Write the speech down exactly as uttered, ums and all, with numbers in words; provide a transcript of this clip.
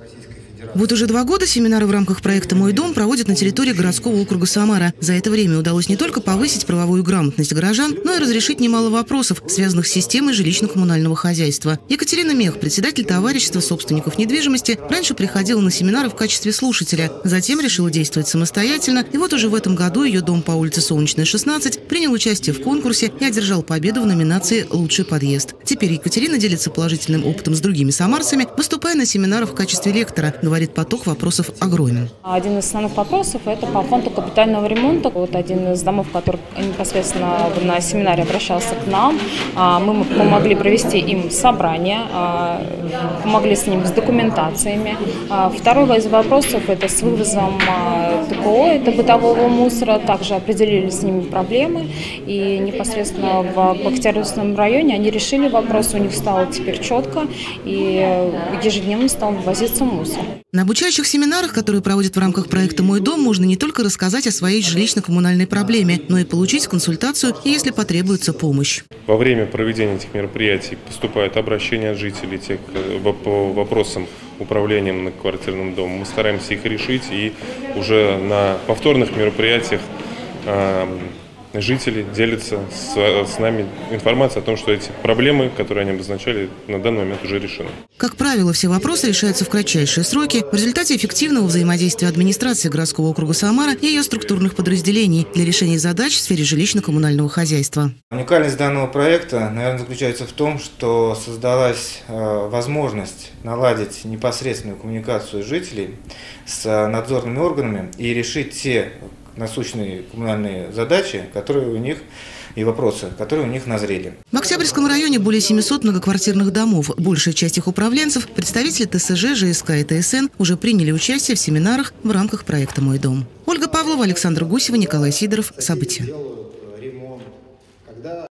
Вот уже два года семинары в рамках проекта «Мой дом» проводят на территории городского округа Самара. За это время удалось не только повысить правовую грамотность горожан, но и разрешить немало вопросов, связанных с системой жилищно-коммунального хозяйства. Екатерина Мех, председатель товарищества собственников недвижимости, раньше приходила на семинары в качестве слушателя, затем решила действовать самостоятельно, и вот уже в этом году ее дом по улице Солнечная, шестнадцать, принял участие в конкурсе и одержал победу в номинации «Лучший подъезд». Теперь Екатерина делится положительным опытом с другими самарцами, выступая на семинарах в качестве лектора. Говорит, поток вопросов огромен. Один из основных вопросов – это по фонду капитального ремонта. Вот один из домов, который непосредственно на семинаре обращался к нам, мы помогли провести им собрание, помогли с ним с документациями. Второй из вопросов – это с вывозом ТКО, это бытового мусора. Также определили с ними проблемы. И непосредственно в Октябрьском районе они решили вопрос, у них стало теперь четко, и ежедневно стал вывозиться мусор. На обучающих семинарах, которые проводят в рамках проекта «Мой дом», можно не только рассказать о своей жилищно-коммунальной проблеме, но и получить консультацию, если потребуется помощь. Во время проведения этих мероприятий поступают обращения от жителей тех, по вопросам управления многоквартирным домом. Мы стараемся их решить, и уже на повторных мероприятиях жители делятся с, с нами информацией о том, что эти проблемы, которые они обозначали, на данный момент уже решены. Как правило, все вопросы решаются в кратчайшие сроки в результате эффективного взаимодействия администрации городского округа Самара и ее структурных подразделений для решения задач в сфере жилищно-коммунального хозяйства. Уникальность данного проекта, наверное, заключается в том, что создалась э, возможность наладить непосредственную коммуникацию жителей с надзорными органами и решить те насущные коммунальные задачи, которые у них и вопросы, которые у них назрели. В Октябрьском районе более семисот многоквартирных домов. Большая часть их управленцев, представители ТСЖ, ЖСК и ТСН уже приняли участие в семинарах в рамках проекта «Мой дом». Ольга Павлова, Александр Гусева, Николай Сидоров. События.